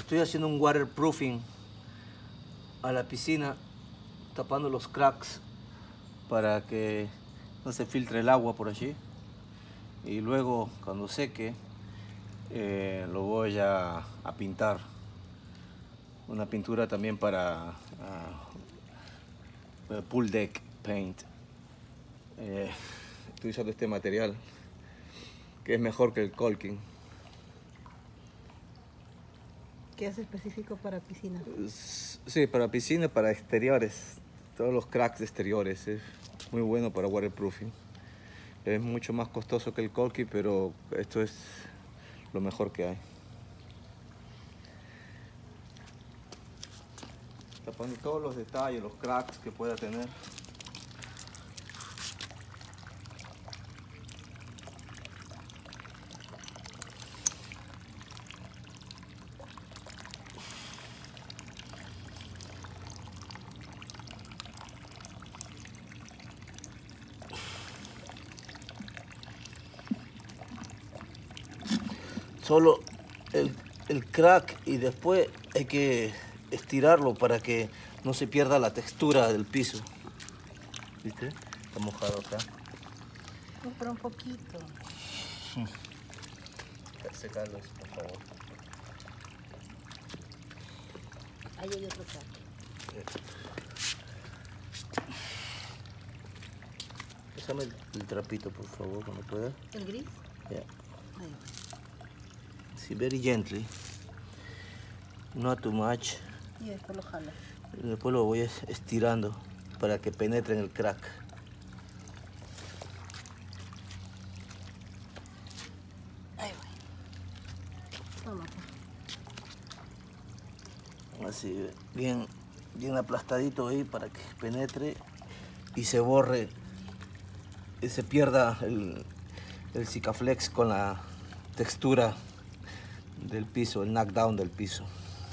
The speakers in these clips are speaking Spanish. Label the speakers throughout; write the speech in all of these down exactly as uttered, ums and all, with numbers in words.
Speaker 1: Estoy haciendo un waterproofing a la piscina, tapando los cracks para que no se filtre el agua por allí. Y luego, cuando seque, eh, lo voy a, a pintar. Una pintura también para uh, pool deck paint. Eh, estoy usando este material que es mejor que el caulking.
Speaker 2: ¿Qué es específico para piscina?
Speaker 1: Sí, para piscina, para exteriores, todos los cracks exteriores. Es muy bueno para waterproofing. Es mucho más costoso que el caulking, pero esto es lo mejor que hay. Tapando todos los detalles, los cracks que pueda tener. Solo el, el crack, y después hay que estirarlo para que no se pierda la textura del piso. ¿Viste? Está mojado acá.
Speaker 2: No, pero un poquito.
Speaker 1: Secarlos, por favor.
Speaker 2: Ahí hay otro crack.
Speaker 1: Pásame el, el trapito, por favor, cuando pueda.
Speaker 2: ¿El gris?
Speaker 1: Yeah.
Speaker 2: Ahí va.
Speaker 1: Sí, very gently. Not too much.
Speaker 2: Y después lo jala.
Speaker 1: Después lo voy estirando para que penetre en el crack.
Speaker 2: Ahí va. Toma.
Speaker 1: Así, bien, bien aplastadito ahí para que penetre y se borre y se pierda el, el Sikaflex con la textura del piso, el knockdown del piso.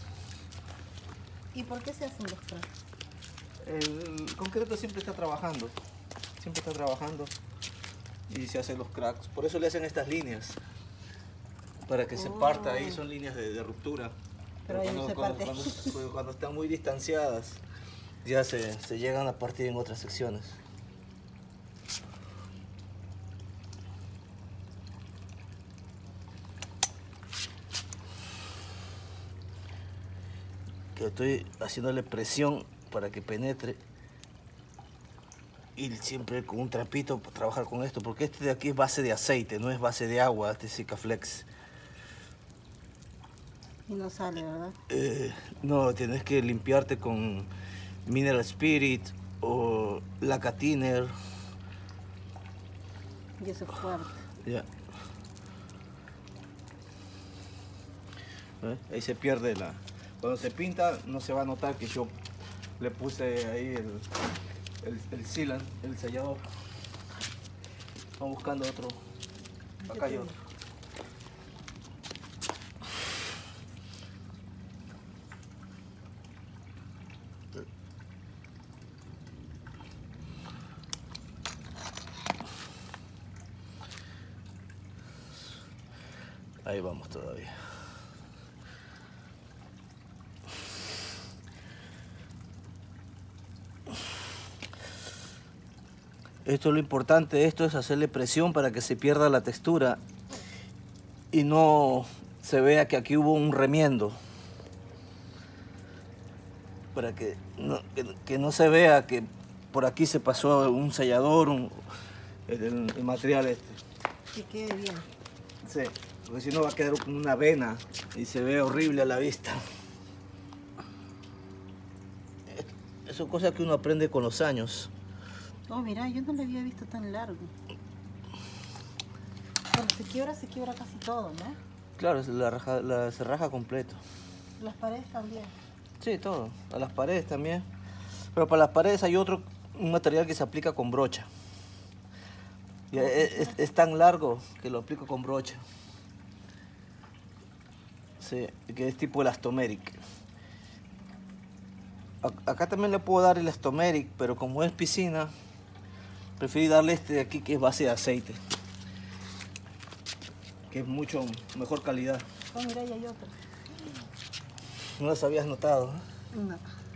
Speaker 2: ¿Y por qué se hacen los cracks?
Speaker 1: El concreto siempre está trabajando, siempre está trabajando y se hacen los cracks. Por eso le hacen estas líneas, para que oh. se parta ahí, son líneas de, de ruptura.
Speaker 2: Pero, Pero ahí
Speaker 1: cuando,
Speaker 2: no se
Speaker 1: cuando,
Speaker 2: parte.
Speaker 1: Cuando, cuando están muy distanciadas, ya se, se llegan a partir en otras secciones. Que estoy haciéndole presión para que penetre, y siempre con un trapito para trabajar con esto, porque este de aquí es base de aceite, no es base de agua, este Sikaflex.
Speaker 2: Y no sale, ¿verdad?
Speaker 1: Eh, no, tienes que limpiarte con Mineral Spirit o Laca Thinner.
Speaker 2: Y eso es fuerte.
Speaker 1: Ya. ¿Eh? Ahí se pierde la... Cuando se pinta no se va a notar que yo le puse ahí el, el, el sealant, el sellador. Vamos buscando otro. Acá hay otro. Ahí vamos todavía. Esto es lo importante, esto es hacerle presión para que se pierda la textura y no se vea que aquí hubo un remiendo. Para que no, que, que no se vea que por aquí se pasó un sellador, un, el, el material este.
Speaker 2: Que quede bien.
Speaker 1: Sí, porque si no va a quedar como una vena y se ve horrible a la vista. Esas son cosas que uno aprende con los años.
Speaker 2: Oh, mira, yo no lo había visto tan largo. Cuando se quiebra, se quiebra casi todo, ¿no?
Speaker 1: Claro, la raja, la, se raja completo.
Speaker 2: Las paredes también.
Speaker 1: Sí, todo. A las paredes también. Pero para las paredes hay otro, un material que se aplica con brocha. Y es, es, es tan largo que lo aplico con brocha. Sí, que es tipo elastomeric. Acá también le puedo dar el elastomeric, pero como es piscina, prefiero darle este de aquí que es base de aceite, que es mucho mejor calidad.
Speaker 2: Oh, mira, ahí hay otro.
Speaker 1: No las habías notado, ¿eh?
Speaker 2: No.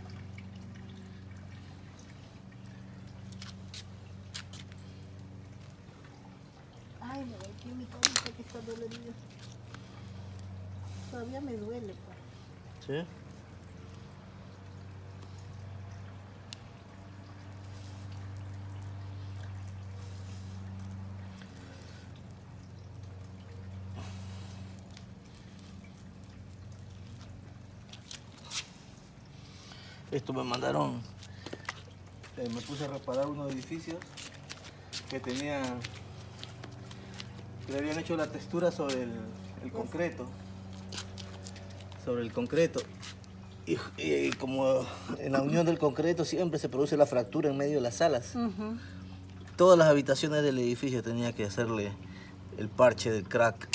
Speaker 2: Ay, me golpeé mi cabeza que está dolorida. Todavía me duele, pa.
Speaker 1: ¿Sí? Esto me mandaron, eh, me puse a reparar unos edificios que tenían, que le habían hecho la textura sobre el, el concreto, sobre el concreto. Y, y como en la unión del concreto siempre se produce la fractura en medio de las salas.
Speaker 2: Uh-huh.
Speaker 1: Todas las habitaciones del edificio tenía que hacerle el parche del crack.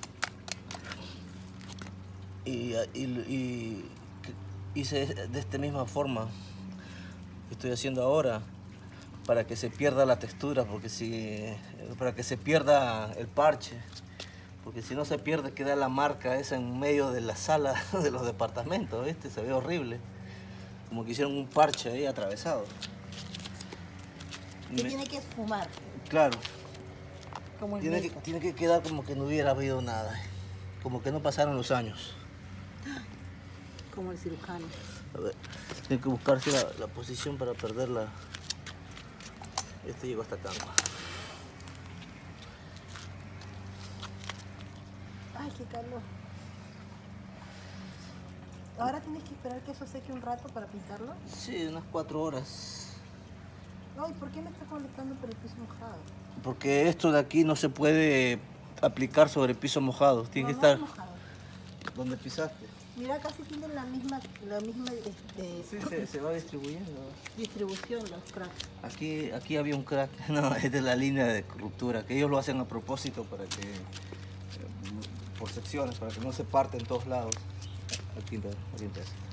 Speaker 1: Y, y, y hice de esta misma forma que estoy haciendo ahora para que se pierda la textura, porque si, para que se pierda el parche, porque si no se pierde queda la marca esa en medio de la sala de los departamentos, ¿viste? Se ve horrible, como que hicieron un parche ahí atravesado.
Speaker 2: Que
Speaker 1: Me...
Speaker 2: tiene que esfumar.
Speaker 1: Claro.
Speaker 2: Como el
Speaker 1: Tiene que,
Speaker 2: make-up.
Speaker 1: tiene que quedar como que no hubiera habido nada, como que no pasaron los años.
Speaker 2: Como el cirujano.
Speaker 1: A ver, tiene que buscarse la, la posición para perderla. Este llegó hasta acá.
Speaker 2: Ay, qué calor. Ahora tienes que esperar que eso seque un rato para pintarlo.
Speaker 1: Sí, unas cuatro horas.
Speaker 2: Ay, ¿por qué me está molestando por el piso mojado?
Speaker 1: Porque esto de aquí no se puede aplicar sobre piso mojado. Tiene
Speaker 2: No,
Speaker 1: que
Speaker 2: no
Speaker 1: estar
Speaker 2: es mojado.
Speaker 1: donde pisaste.
Speaker 2: Mira, casi tienen la misma, la misma este,
Speaker 1: Sí, se, se va distribuyendo.
Speaker 2: distribución los cracks.
Speaker 1: Aquí, aquí había un crack. No, es de la línea de ruptura, que ellos lo hacen a propósito para que, eh, por secciones, para que no se parte en todos lados. Aquí, aquí empieza.